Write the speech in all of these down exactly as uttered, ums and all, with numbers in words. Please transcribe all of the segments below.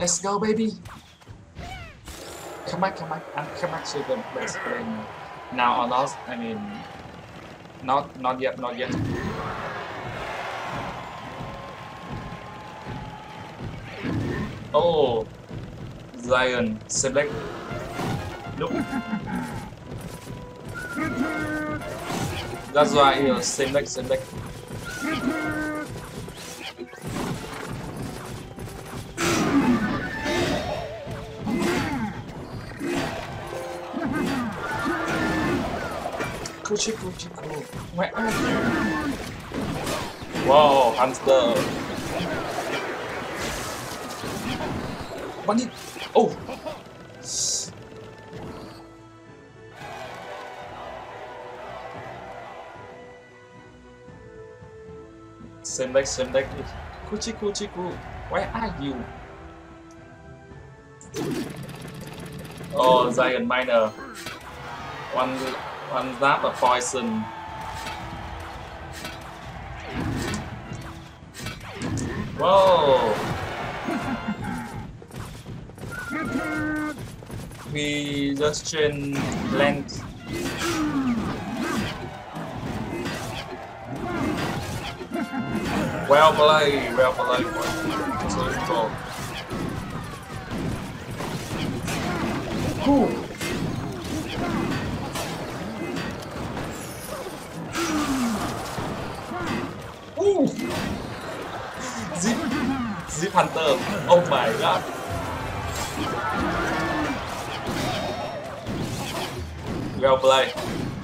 Let's go, baby. Come back, come back, and come back to the best play now or not. I mean, not, not yet, not yet. Oh, Zion, select. Look. That's why you select, select. Coochie, coochie, cool. Where are you? Wow, hamster. Bunny. Oh. Same back, same back. Coochie, coochie, cool. Where are you? Oh, Giant Miner. One, one zap of poison. Whoa. We just change length. Well played, well played. So cool. Cool. Ooh. Zip, Zip Hunter. Oh my god. Well played.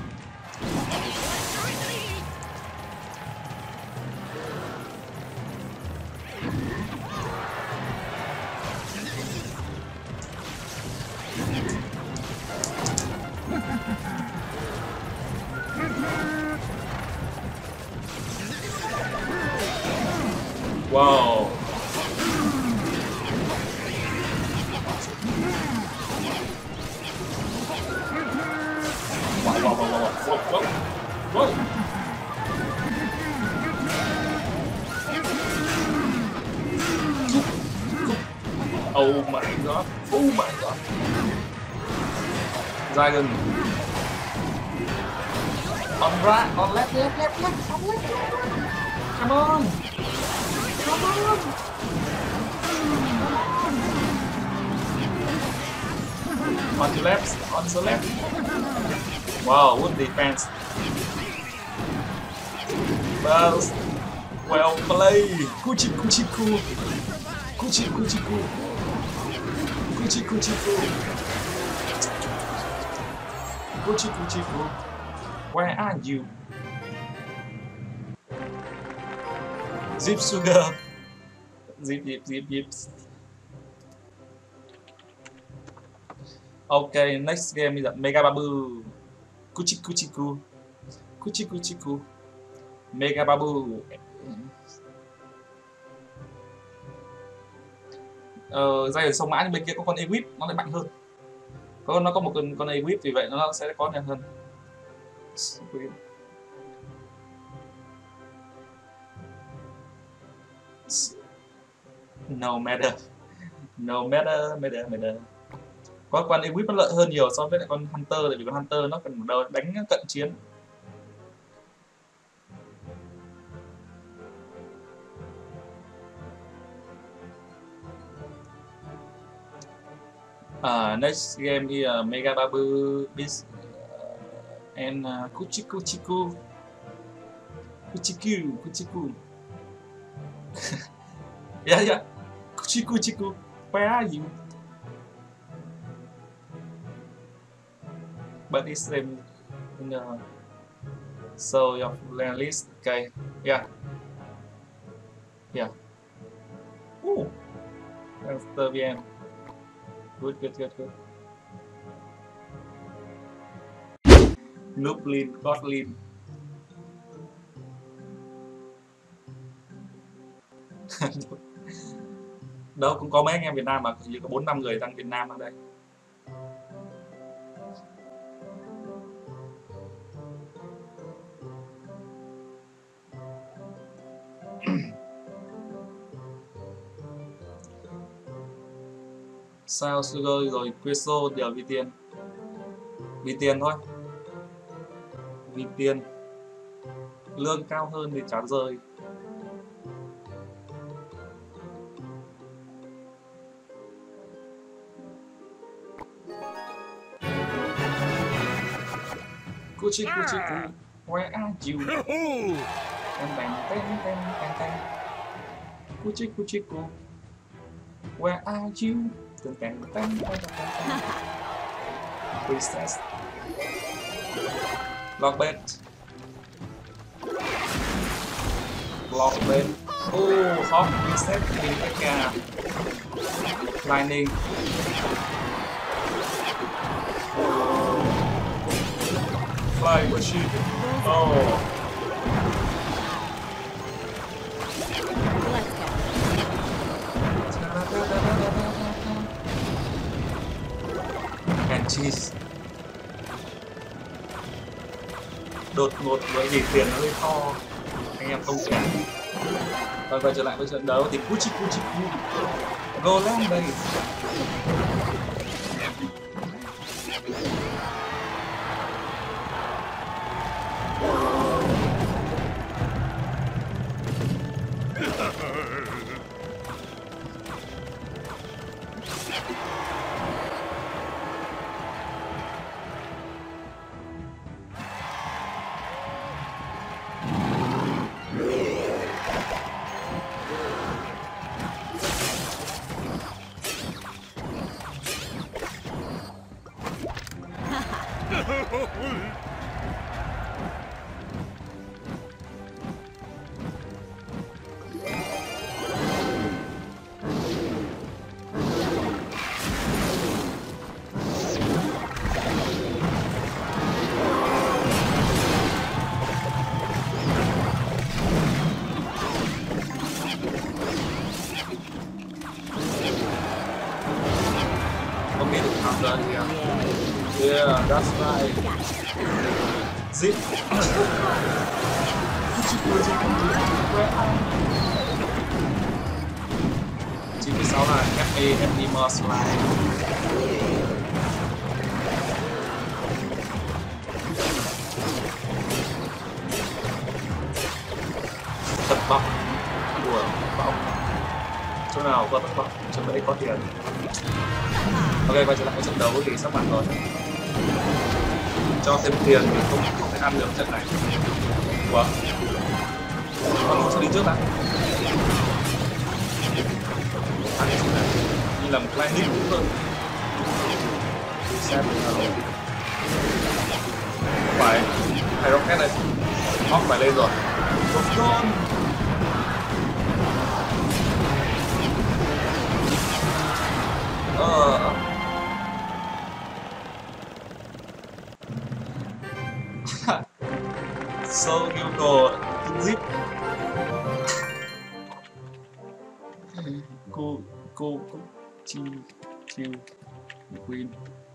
Wow. Wow, wow, wow, wow, wow, wow, wow. Oh my god, oh my god. Dragon. On right, on left, left, left, left, on left, left, left. Come on. Come on. On the left, on the left. Wow, good defense. Well, well played. Coochie, coochie, cool. Coochie, coochie, cool. Coochie, coochie, cool. Coochie, coochie, cool. Where are you? Zip sugar. Zip, zip, zip, zip. Okay, next game is Mega Babu. Coochie, coochie, cool. Coochie, coochie, cool. Mega Babu. Ờ, giai đoạn sông mã nhưng bên kia có con Equip nó lại mạnh hơn. Có nó có một con con Equip vì vậy nó sẽ có nhanh hơn. No matter, no matter, matter, matter. Có con Equip nó lợi hơn nhiều so với lại con Hunter, tại vì con Hunter nó cần đầu đánh cận chiến. Uh, next game is uh, Mega Babu Beast uh, and uh, Kuchiku Chiku Kuchiku Kuchiku. Yeah, yeah. Kuchiku Chiku. Where are you? But it's um, in the so your list. Okay. Yeah. Yeah. Ooh. That's the V M. Good, good, good, good. Nooblin, Godlin. Đâu cũng có mấy anh em Việt Nam mà chỉ có bốn năm người đang Việt Nam ở đây. Sao Sugar rồi Queso đều vì tiền. Vì tiền thôi. Vì tiền. Lương cao hơn thì chán rời. Cuchi cuchi cu, where are you? Bang bang bang bang bang bang. Cuchi cuchi cu, where are you? Bang bang bang bang bang. Princess. Lockbait. Lockbait. Oh, hot princess in the car. Lightning. Fly machine. Oh. And cheese. Đột ngột với vì tiền nó hơi to, anh em không trả. Và quay trở lại với trận đấu thì Cuchi Cuchi Cu Golem đây. Yeah, that's right. Zip. chín mươi sáu là ép a ép đê More Slide. Thất vọng của bóng. Chỗ nào có thất vọng, chỗ đấy có tiền. Ok, quay trở lại với trận đấu thì sắp bắn rồi. Cho thêm tiền thì không không thể ăn được trận này. Ủa? Con sẽ đi trước đã. Ăn trận này như là một climbing cũng hơn. Xem nào. Phải hay rocket này. Hóc phải lên rồi. Một con. Ờ. So yêu cầu zip. Cô cô cô chi chiêu queen.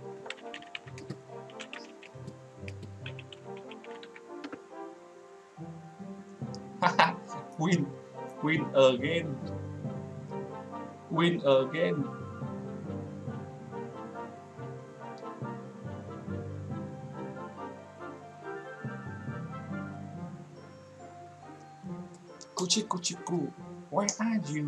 Win win again. Win again. Cuchi Cuchi Cu, where are you?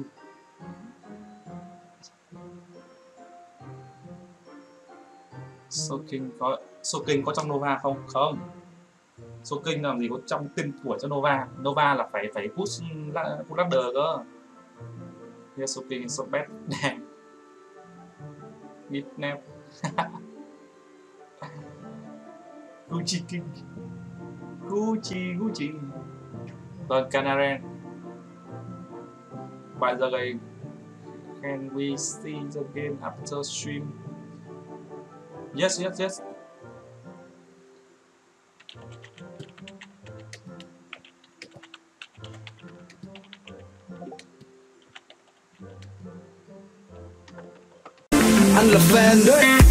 Soaking có Soaking có trong Nova không? Không. Soaking làm gì có trong tên tuổi cho Nova. Nova là phải phải push push ladder cơ. Yeah, Soaking is so bad. Midnap. Gucci King. Gucci Gucci. Còn Canaren. By the way, can we see the game after stream? Yes, yes, yes. Anh là fan đấy.